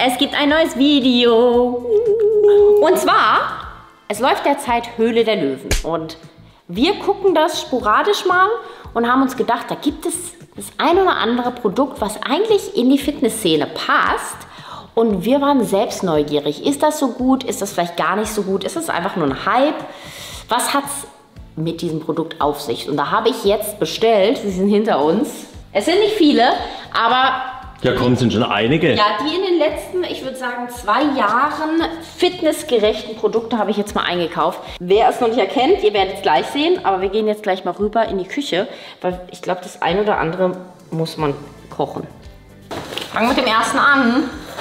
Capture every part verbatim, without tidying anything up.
Es gibt ein neues Video. Und zwar, es läuft derzeit Höhle der Löwen. Und wir gucken das sporadisch mal und haben uns gedacht, da gibt es das ein oder andere Produkt, was eigentlich in die Fitnessszene passt. Und wir waren selbst neugierig. Ist das so gut? Ist das vielleicht gar nicht so gut? Ist es einfach nur ein Hype? Was hat es mit diesem Produkt auf sich? Und da habe ich jetzt bestellt, sie sind hinter uns. Es sind nicht viele, aber... Ja komm, sind schon einige. Ja, die in den letzten, ich würde sagen, zwei Jahren fitnessgerechten Produkte habe ich jetzt mal eingekauft. Wer es noch nicht erkennt, ihr werdet es gleich sehen, aber wir gehen jetzt gleich mal rüber in die Küche, weil ich glaube, das ein oder andere muss man kochen. Fangen wir mit dem ersten an.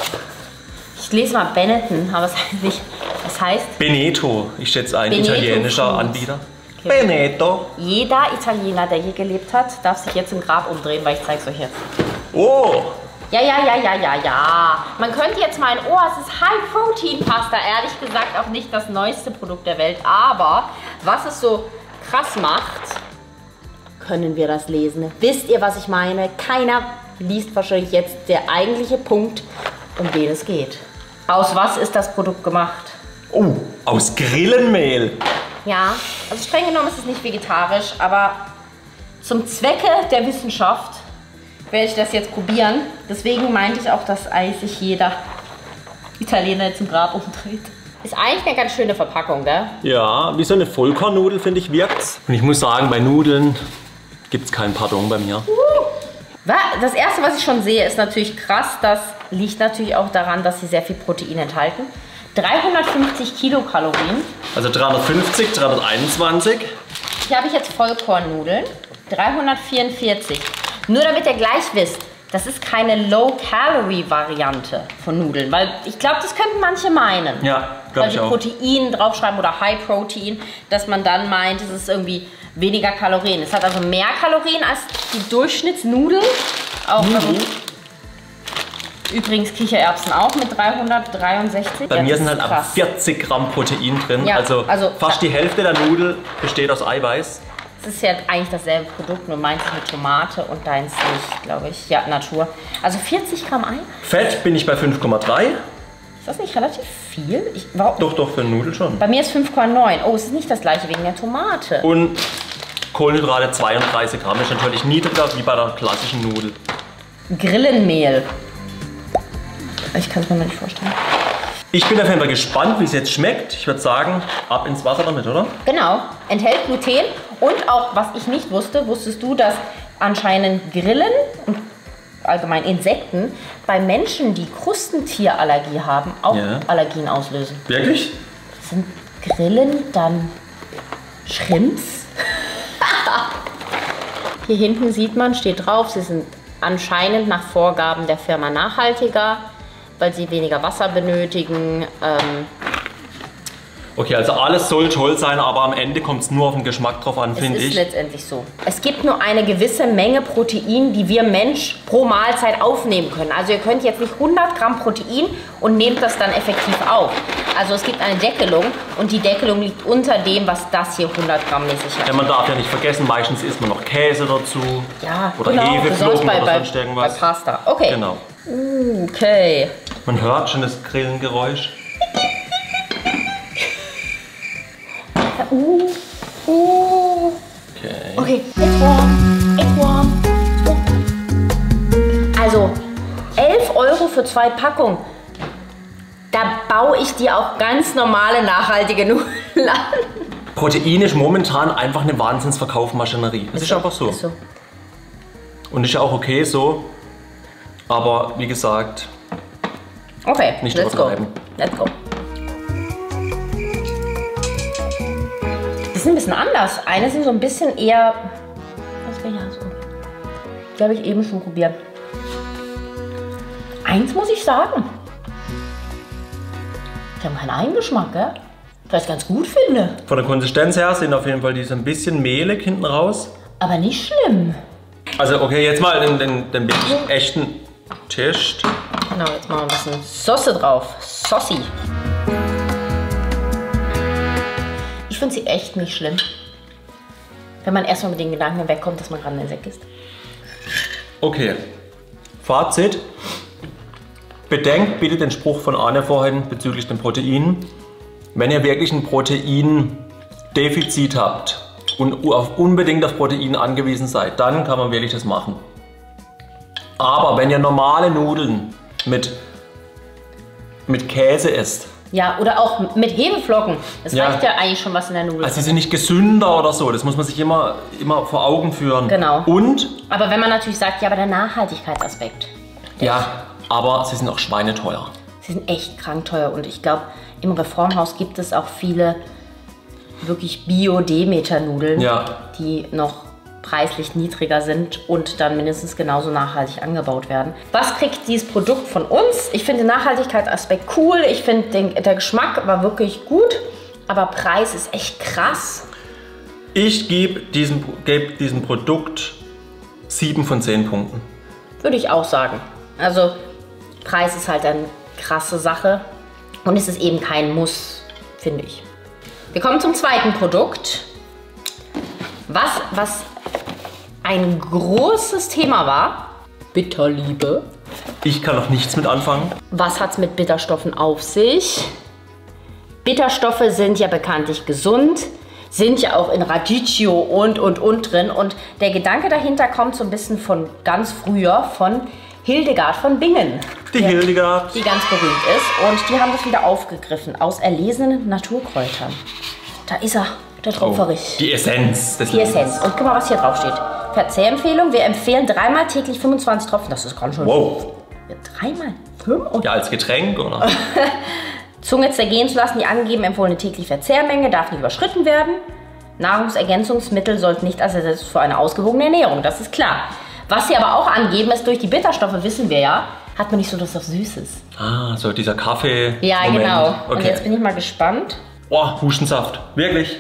Ich lese mal Benetton, aber es heißt nicht, was heißt? Beneto, ich schätze ein Beneto italienischer Foods. Anbieter. Okay. Beneto. Jeder Italiener, der hier gelebt hat, darf sich jetzt im Grab umdrehen, weil ich zeige es euch jetzt. Oh! Ja, ja, ja, ja, ja, ja. Man könnte jetzt meinen, oh, es ist High-Protein-Pasta. Ehrlich gesagt auch nicht das neueste Produkt der Welt. Aber was es so krass macht, können wir das lesen. Wisst ihr, was ich meine? Keiner liest wahrscheinlich jetzt der eigentliche Punkt, um den es geht. Aus was ist das Produkt gemacht? Oh, aus Grillenmehl. Ja, also streng genommen ist es nicht vegetarisch, aber zum Zwecke der Wissenschaft werde ich das jetzt probieren. Deswegen meinte ich auch, dass eigentlich sich jeder Italiener jetzt im Grab umdreht. Ist eigentlich eine ganz schöne Verpackung, gell? Ja, wie so eine Vollkornnudel, finde ich, wirkt's. Und ich muss sagen, bei Nudeln gibt es keinen Pardon bei mir. Das erste, was ich schon sehe, ist natürlich krass. Das liegt natürlich auch daran, dass sie sehr viel Protein enthalten. dreihundertfünfzig Kilokalorien. Also dreihundertfünfzig, dreihunderteinundzwanzig. Hier habe ich jetzt Vollkornnudeln. dreihundertvierundvierzig. Nur damit ihr gleich wisst, das ist keine Low-Calorie-Variante von Nudeln. Weil ich glaube, das könnten manche meinen. Ja, glaube ich auch. Weil die Protein draufschreiben oder High Protein, dass man dann meint, es ist irgendwie weniger Kalorien. Es hat also mehr Kalorien als die Durchschnittsnudeln. Auch, mhm. also, übrigens Kichererbsen auch mit dreihundertdreiundsechzig. Bei ja, mir sind halt krass. aber vierzig Gramm Protein drin. Ja, also, also fast die Hälfte der Nudel besteht aus Eiweiß. Es ist ja eigentlich dasselbe Produkt, nur meins ist mit Tomate und deins nicht, glaube ich. Ja, Natur. Also vierzig Gramm Ei. Fett bin ich bei fünf Komma drei. Ist das nicht relativ viel? Ich, warum? Doch, doch, für eine Nudel schon. Bei mir ist fünf Komma neun. Oh, es ist nicht das gleiche wegen der Tomate. Und Kohlenhydrate zweiunddreißig Gramm ist natürlich niedriger wie bei der klassischen Nudel. Grillenmehl. Ich kann es mir noch nicht vorstellen. Ich bin auf jeden Fall gespannt, wie es jetzt schmeckt. Ich würde sagen, ab ins Wasser damit, oder? Genau. Enthält Gluten und auch, was ich nicht wusste, wusstest du, dass anscheinend Grillen und allgemein Insekten bei Menschen, die Krustentierallergie haben, auch Ja. Allergien auslösen. Wirklich? Sind Grillen dann Shrimps? Hier hinten sieht man, steht drauf, sie sind anscheinend nach Vorgaben der Firma nachhaltiger, weil sie weniger Wasser benötigen. Ähm, Okay, also alles soll toll sein, aber am Ende kommt es nur auf den Geschmack drauf an, es finde ist ich. letztendlich so. Es gibt nur eine gewisse Menge Protein, die wir Mensch pro Mahlzeit aufnehmen können. Also ihr könnt jetzt nicht hundert Gramm Protein und nehmt das dann effektiv auf. Also es gibt eine Deckelung und die Deckelung liegt unter dem, was das hier hundert Gramm mäßig hat. Ja, man darf ja nicht vergessen, meistens isst man noch Käse dazu. Ja, oder genau, Hefeflocken bei, oder bei, sonst irgendwas. bei Pasta. Okay. Genau. Okay. Man hört schon das Grillengeräusch. Uh, uh. Okay. Okay, it's warm, it's warm. Also, elf Euro für zwei Packungen. Da baue ich dir auch ganz normale, nachhaltige Nudeln an. Protein ist momentan einfach eine Wahnsinnsverkaufsmaschinerie. Das ist, ist einfach so. Ist so. Und ist ja auch okay so. Aber wie gesagt, okay, nicht let's go. übertreiben. Let's go. Die sind ein bisschen anders. Eine sind so ein bisschen eher. Was will ich ja so? Die habe ich eben schon probiert. Eins muss ich sagen. Die haben keinen Eigengeschmack, gell? Was ich ganz gut finde. Von der Konsistenz her sind auf jeden Fall die so ein bisschen mehlig hinten raus. Aber nicht schlimm. Also okay, jetzt mal den, den, den wirklich echten Test. Genau, jetzt machen wir ein bisschen Soße drauf. Saucy. Ich finde sie echt nicht schlimm. Wenn man erstmal mit den Gedanken wegkommt, dass man gerade ein Insekt ist. Okay. Fazit. bedenkt bitte den Spruch von Arne vorhin bezüglich den Proteinen. Wenn ihr wirklich ein Proteindefizit habt und auf unbedingt auf Protein angewiesen seid, dann kann man wirklich das machen. Aber wenn ihr normale Nudeln mit, mit Käse esst, ja, oder auch mit Hefeflocken. Das Ja. reicht ja eigentlich schon, was in der Nudel also ist. sie sind nicht gesünder oder so, das muss man sich immer, immer vor Augen führen. Genau. Und, Aber wenn man natürlich sagt, ja, aber der Nachhaltigkeitsaspekt. ja, aber sie sind auch schweineteuer. Sie sind echt krank teuer und ich glaube, im Reformhaus gibt es auch viele wirklich Bio-Demeter-Nudeln, Ja. die noch preislich niedriger sind und dann mindestens genauso nachhaltig angebaut werden. Was kriegt dieses Produkt von uns? Ich finde den Nachhaltigkeitsaspekt cool, ich finde den- der Geschmack war wirklich gut, aber Preis ist echt krass. Ich gebe diesem, geb diesem Produkt sieben von zehn Punkten. Würde ich auch sagen. Also Preis ist halt eine krasse Sache und es ist eben kein Muss, finde ich. Wir kommen zum zweiten Produkt. Was, was ein großes Thema war, Bitterliebe. Ich kann noch nichts mit anfangen. Was hat es mit Bitterstoffen auf sich? Bitterstoffe sind ja bekanntlich gesund, sind ja auch in Radicchio und, und, und drin. Und der Gedanke dahinter kommt so ein bisschen von ganz früher, von Hildegard von Bingen. Die Hildegard. Die ganz berühmt ist. Und die haben das wieder aufgegriffen aus erlesenen Naturkräutern. Da ist er, der Tropferich. Die Essenz des Die Essenz. Und guck mal, was hier drauf steht. Verzehrempfehlung, wir empfehlen dreimal täglich fünfundzwanzig Tropfen. Das ist ganz schön. Wow. Ja, dreimal? Fünf? Ja, als Getränk, oder? Zunge zergehen zu lassen, die angegeben empfohlene tägliche Verzehrmenge darf nicht überschritten werden. Nahrungsergänzungsmittel sollten nicht als Ersatz für eine ausgewogene Ernährung, das ist klar. Was sie aber auch angeben, ist, durch die Bitterstoffe, wissen wir ja, hat man nicht so Lust auf Süßes. Ah, so dieser Kaffee. Ja, Moment. genau. Und Okay. jetzt bin ich mal gespannt. Oh, Hustensaft. Wirklich?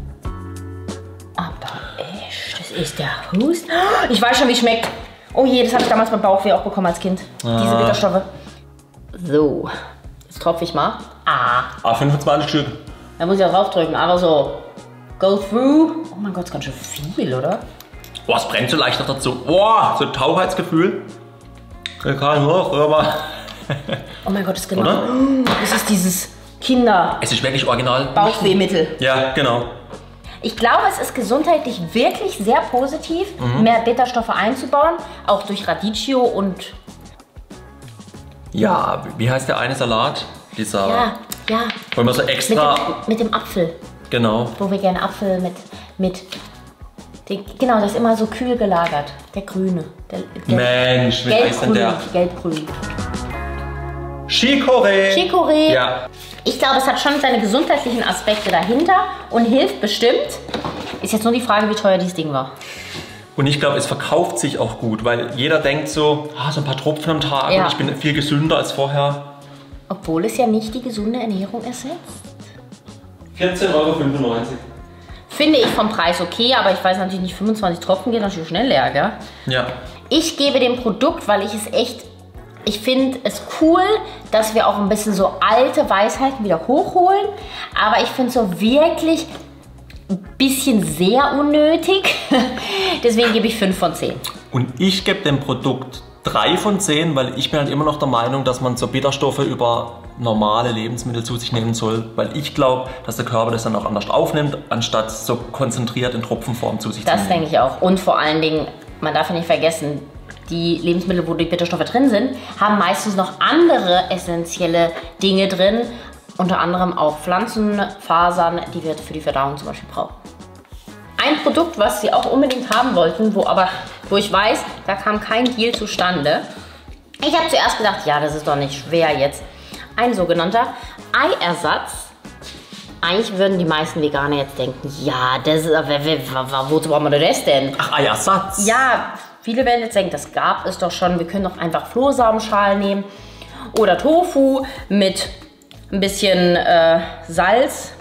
Aber echt, das ist der Hust. Ich weiß schon, wie es schmeckt. Oh je, das habe ich damals beim Bauchweh auch bekommen als Kind. Diese Bitterstoffe. So, jetzt tropfe ich mal. Ah, Ah, fünfundzwanzig Stück. da muss ich ja draufdrücken, aber so. Go through. Oh mein Gott, ist ganz schön viel, oder? Boah, es brennt so leicht noch dazu. Boah, so ein Taubheitsgefühl. Ich kann hoch, aber. Oh mein Gott, das ist genau. Oder? Das ist dieses Kinder. Es ist wirklich original. Bauchwehmittel. Ja, genau. Ich glaube, es ist gesundheitlich wirklich sehr positiv, Mhm. mehr Bitterstoffe einzubauen, auch durch Radicchio und Ja, wie heißt der eine Salat? Dieser. ja, ja, Wollen wir so mit extra. dem, mit dem Apfel, Genau. wo wir gerne Apfel mit, mit den, genau, das ist immer so kühl gelagert, der grüne, der, der Mensch, wie heißt denn gelbgrün, der? gelbgrün. Chicorée. Chicorée. Ja. Ich glaube, es hat schon seine gesundheitlichen Aspekte dahinter und hilft bestimmt. Ist jetzt nur die Frage, wie teuer dieses Ding war. Und ich glaube, es verkauft sich auch gut, weil jeder denkt so, ah, so ein paar Tropfen am Tag Ja. und ich bin viel gesünder als vorher. Obwohl es ja nicht die gesunde Ernährung ersetzt. vierzehn Euro fünfundneunzig. Finde ich vom Preis okay, aber ich weiß natürlich nicht, fünfundzwanzig Tropfen geht natürlich schnell leer, gell? Ja. Ich gebe dem Produkt, weil ich es echt, ich finde es cool, dass wir auch ein bisschen so alte Weisheiten wieder hochholen, aber ich finde es so wirklich ein bisschen sehr unnötig. Deswegen gebe ich fünf von zehn. Und ich gebe dem Produkt drei von zehn, weil ich bin halt immer noch der Meinung, dass man so Bitterstoffe über normale Lebensmittel zu sich nehmen soll, weil ich glaube, dass der Körper das dann auch anders aufnimmt, anstatt so konzentriert in Tropfenform zu sich zu Das nehmen. denke ich auch. Und vor allen Dingen, man darf ja nicht vergessen, die Lebensmittel, wo die Bitterstoffe drin sind, haben meistens noch andere essentielle Dinge drin. Unter anderem auch Pflanzenfasern, die wir für die Verdauung zum Beispiel brauchen. Ein Produkt, was sie auch unbedingt haben wollten, wo aber, wo ich weiß, da kam kein Deal zustande. Ich habe zuerst gedacht, ja, das ist doch nicht schwer jetzt. Ein sogenannter Eiersatz. Eigentlich würden die meisten Veganer jetzt denken, ja, das ist, wozu brauchen wir das denn? Ach, Eiersatz. Ja, viele werden jetzt denken, das gab es doch schon. Wir können doch einfach Flohsamenschalen nehmen oder Tofu mit ein bisschen äh, Salz.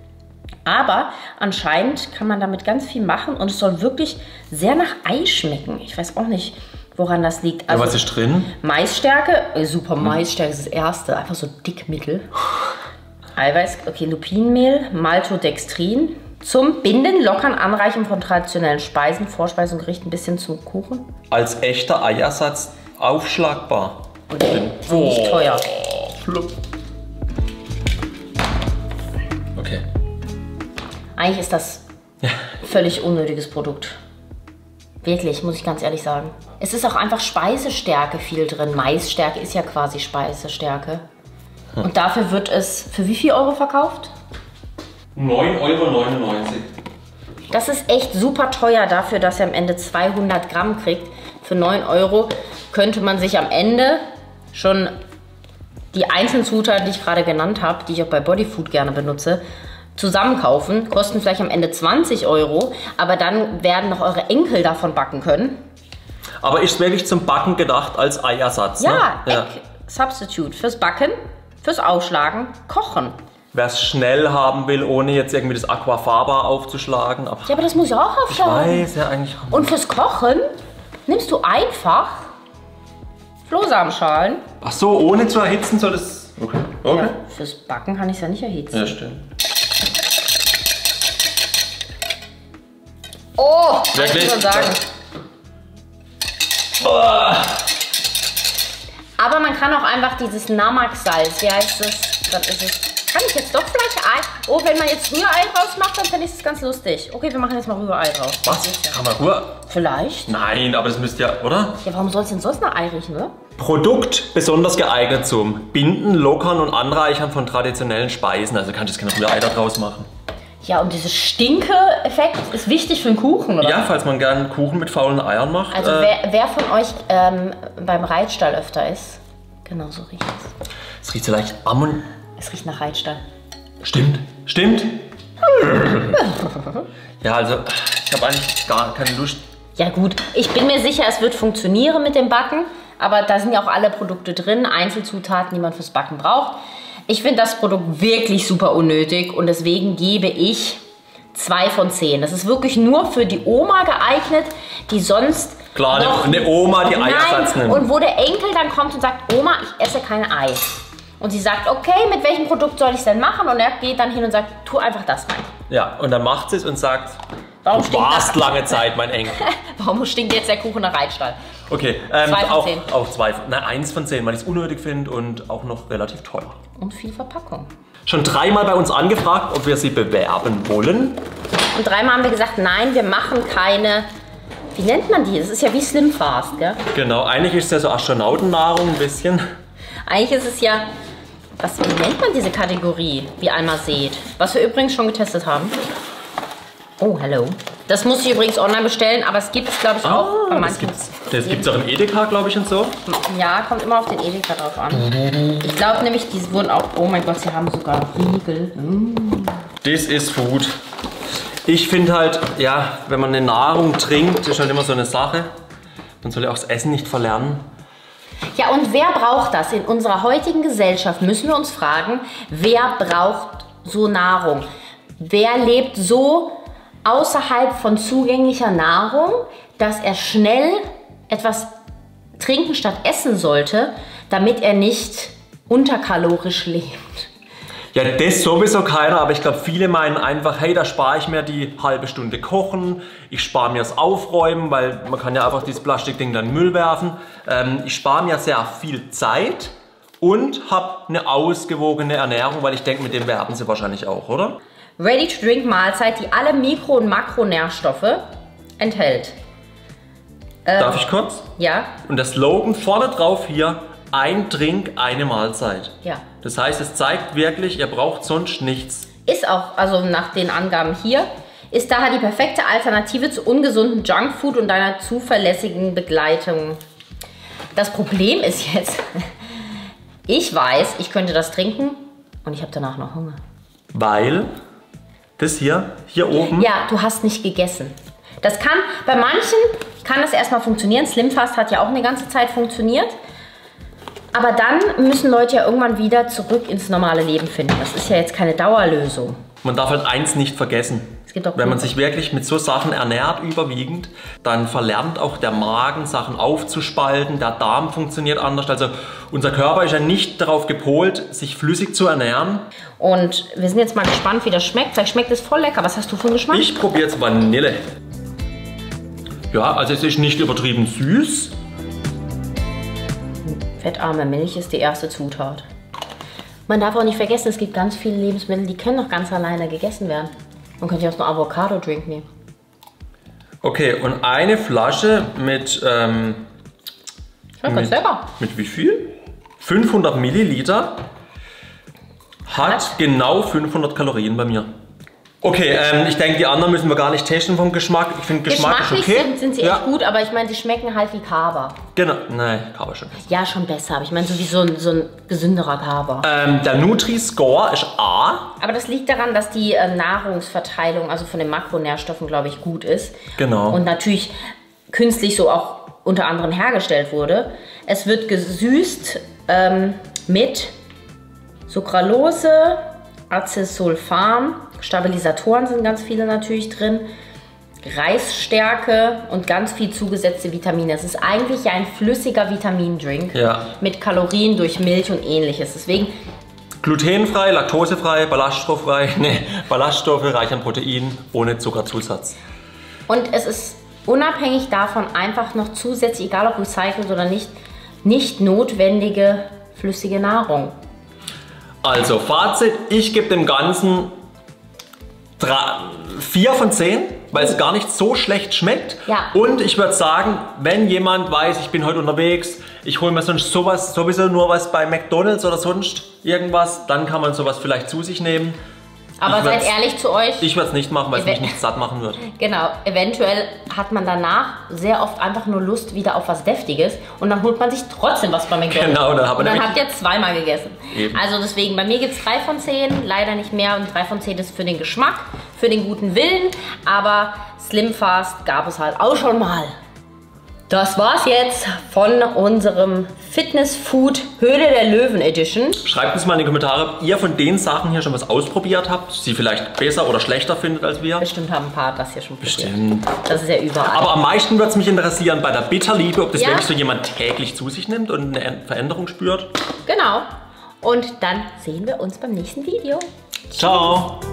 Aber anscheinend kann man damit ganz viel machen und es soll wirklich sehr nach Ei schmecken. Ich weiß auch nicht, woran das liegt. Ja, was ist drin? Maisstärke, äh, super, Maisstärke ist das erste, einfach so Dickmittel. Eiweiß, okay, Lupinenmehl, Maltodextrin. Zum Binden, Lockern, Anreichen von traditionellen Speisen, Vorspeisen und Gerichten bis hin zum Kuchen. Als echter Eiersatz aufschlagbar. Und die sind nicht teuer. Flupp. Okay. Eigentlich ist das völlig unnötiges Produkt. Wirklich, muss ich ganz ehrlich sagen. Es ist auch einfach Speisestärke viel drin. Maisstärke ist ja quasi Speisestärke. Hm. Und dafür wird es für wie viel Euro verkauft? neun Euro neunundneunzig. Das ist echt super teuer dafür, dass ihr am Ende zweihundert Gramm kriegt. Für neun Euro könnte man sich am Ende schon die einzelnen Zutaten, die ich gerade genannt habe, die ich auch bei Bodyfood gerne benutze, zusammenkaufen. Kosten vielleicht am Ende zwanzig Euro, aber dann werden noch eure Enkel davon backen können. Aber ist wirklich zum Backen gedacht als Eiersatz? Ja, ne? Egg Substitute fürs Backen, fürs Aufschlagen, Kochen. Wer es schnell haben will, ohne jetzt irgendwie das Aquafaba aufzuschlagen. Aber ja, aber das muss ja auch aufschlagen. Ich weiß, ja eigentlich. Und fürs Kochen nimmst du einfach Flohsamenschalen. Ach so, ohne zu erhitzen soll es... Okay. Okay. Ja, fürs Backen kann ich es ja nicht erhitzen. Ja, stimmt. Oh, wirklich? kann ich schon sagen. Oh. Aber man kann auch einfach dieses Namak-Salz, wie heißt das? Dann ist es... Kann ich jetzt doch vielleicht Ei... Oh, wenn man jetzt Rührei draus macht, dann finde ich es ganz lustig. Okay, wir machen jetzt mal Rührei draus. Was? Ja. Kann man Rührei? Vielleicht. Nein, aber das müsst ihr, oder? Ja, warum soll es denn sonst nach Ei riechen, ne? Produkt besonders geeignet zum Binden, Lockern und Anreichern von traditionellen Speisen. Also kannst du jetzt kein Rührei da draus machen. Ja, und dieser Stinke-Effekt ist wichtig für den Kuchen, oder? Ja, falls man gern Kuchen mit faulen Eiern macht. Also äh, wer, wer von euch ähm, beim Reitstall öfter ist, genau so riecht es. Es riecht so leicht Ammon. Es riecht nach Reitstall. Stimmt, stimmt. Ja, also ich habe eigentlich gar keine Lust. Ja gut, ich bin mir sicher, es wird funktionieren mit dem Backen, aber da sind ja auch alle Produkte drin, Einzelzutaten, die man fürs Backen braucht. Ich finde das Produkt wirklich super unnötig und deswegen gebe ich zwei von zehn. Das ist wirklich nur für die Oma geeignet, die sonst... Klar, noch eine Oma, die Eiersatz nimmt. Und wo der Enkel dann kommt und sagt, Oma, ich esse kein Ei. Und sie sagt, okay, mit welchem Produkt soll ich es denn machen? Und er geht dann hin und sagt, tu einfach das rein. Ja, und dann macht sie es und sagt, Warum du warst lange Zeit, mein Enkel. Warum stinkt jetzt der Kuchen nach Reitstall? Okay, ähm, Zwei von auch, zehn. auch zwei, nein, eins von zehn, weil ich es unnötig finde und auch noch relativ teuer. Und viel Verpackung. Schon dreimal bei uns angefragt, ob wir sie bewerben wollen. Und dreimal haben wir gesagt, nein, wir machen keine, wie nennt man die? Das ist ja wie Slim Fast, gell? Genau, eigentlich ist es ja so Astronautennahrung ein bisschen. Eigentlich ist es ja, was, wie nennt man diese Kategorie, wie Alma seht? Was wir übrigens schon getestet haben. Oh, hallo. Das muss ich übrigens online bestellen, aber es gibt es, glaube ich, auch Ah, bei das manchen. gibt's, das gibt's auch im Edeka, glaube ich, und so. Ja, kommt immer auf den Edeka drauf an. Ich glaube nämlich, die wurden auch, oh mein Gott, sie haben sogar Riegel. Mm. Das ist Food. Ich finde halt, ja, wenn man eine Nahrung trinkt, ist halt immer so eine Sache. Man soll ja auch das Essen nicht verlernen. Ja, und wer braucht das? In unserer heutigen Gesellschaft müssen wir uns fragen, wer braucht so Nahrung? Wer lebt so außerhalb von zugänglicher Nahrung, dass er schnell etwas trinken statt essen sollte, damit er nicht unterkalorisch lebt? Ja, das sowieso keiner, aber ich glaube, viele meinen einfach, hey, da spare ich mir die halbe Stunde Kochen, ich spare mir das Aufräumen, weil man kann ja einfach dieses Plastikding dann in den Müll werfen. Ähm, ich spare mir sehr viel Zeit und habe eine ausgewogene Ernährung, weil ich denke, mit dem werben sie wahrscheinlich auch, oder? Ready-to-Drink-Mahlzeit, die alle Mikro- und Makronährstoffe enthält. Ähm, Darf ich kurz? Ja. Und der Slogan vorne drauf hier, ein Drink, eine Mahlzeit. Ja. Das heißt, es zeigt wirklich, ihr braucht sonst nichts. Ist auch, also nach den Angaben hier, ist daher die perfekte Alternative zu ungesunden Junkfood und deiner zuverlässigen Begleitung. Das Problem ist jetzt, ich weiß, ich könnte das trinken und ich habe danach noch Hunger. Weil das hier, hier oben... Ja, du hast nicht gegessen. Das kann, bei manchen kann das erstmal funktionieren. Slim Fast hat ja auch eine ganze Zeit funktioniert. Aber dann müssen Leute ja irgendwann wieder zurück ins normale Leben finden. Das ist ja jetzt keine Dauerlösung. Man darf halt eins nicht vergessen. Es gibt auch Wenn man sich wirklich mit so Sachen ernährt, überwiegend, dann verlernt auch der Magen, Sachen aufzuspalten, der Darm funktioniert anders. Also unser Körper ist ja nicht darauf gepolt, sich flüssig zu ernähren. Und wir sind jetzt mal gespannt, wie das schmeckt. Vielleicht schmeckt es voll lecker. Was hast du für einen Geschmack? Ich probiere jetzt Vanille. Ja, also es ist nicht übertrieben süß. Fettarme Milch ist die erste Zutat. Man darf auch nicht vergessen, es gibt ganz viele Lebensmittel, die können noch ganz alleine gegessen werden. Man könnte ja auch so einen Avocado-Drink nehmen. Okay, und eine Flasche mit, ähm, Schmeckt ganz lecker. Mit wie viel? fünfhundert Milliliter hat Was? genau fünfhundert Kalorien bei mir. Okay, ähm, ich denke, die anderen müssen wir gar nicht testen vom Geschmack. Ich finde, Geschmack ist okay. Sind, sind sie ja. echt gut, aber ich meine, sie schmecken halt wie Kaba. Genau, nein, Kaba schon besser. Ja, schon besser, aber ich meine, so wie so ein, so ein gesünderer Kaba. Ähm, der Nutri-Score ist A. Aber das liegt daran, dass die äh, Nahrungsverteilung, also von den Makronährstoffen, glaube ich, gut ist. Genau. Und natürlich künstlich so auch unter anderem hergestellt wurde. Es wird gesüßt ähm, mit Sucralose, Acesulfam, Stabilisatoren sind ganz viele natürlich drin, Reisstärke und ganz viel zugesetzte Vitamine. Es ist eigentlich ein flüssiger Vitamindrink ja. mit Kalorien durch Milch und ähnliches. Deswegen glutenfrei, laktosefrei, ballaststofffrei, ne, Ballaststoffe reich an Protein, ohne Zuckerzusatz. Und es ist unabhängig davon einfach noch zusätzlich, egal ob recycelt oder nicht, nicht notwendige flüssige Nahrung. Also Fazit, ich gebe dem Ganzen vier von zehn, weil es gar nicht so schlecht schmeckt. Ja. Und ich würde sagen, wenn jemand weiß, ich bin heute unterwegs, ich hole mir sonst sowas, sowieso nur was bei McDonald's oder sonst irgendwas, dann kann man sowas vielleicht zu sich nehmen. Aber seid ehrlich zu euch. Ich würde es nicht machen, weil es mich nicht satt machen wird. Genau, eventuell hat man danach sehr oft einfach nur Lust wieder auf was Deftiges und dann holt man sich trotzdem was bei McDonald's. Genau, dann, und dann habt ihr zweimal gegessen. Eben. Also deswegen, bei mir gibt es drei von zehn, leider nicht mehr. Und drei von zehn ist für den Geschmack, für den guten Willen. Aber Slim Fast gab es halt auch schon mal. Das war's jetzt von unserem Fitness Food Höhle der Löwen Edition. Schreibt uns mal in die Kommentare, ob ihr von den Sachen hier schon was ausprobiert habt, sie vielleicht besser oder schlechter findet als wir. Bestimmt haben ein paar das hier schon probiert. Bestimmt. Das ist ja überall. Aber am meisten würde es mich interessieren bei der Bitterliebe, ob das ja. wirklich so jemand täglich zu sich nimmt und eine Veränderung spürt. Genau. Und dann sehen wir uns beim nächsten Video. Ciao.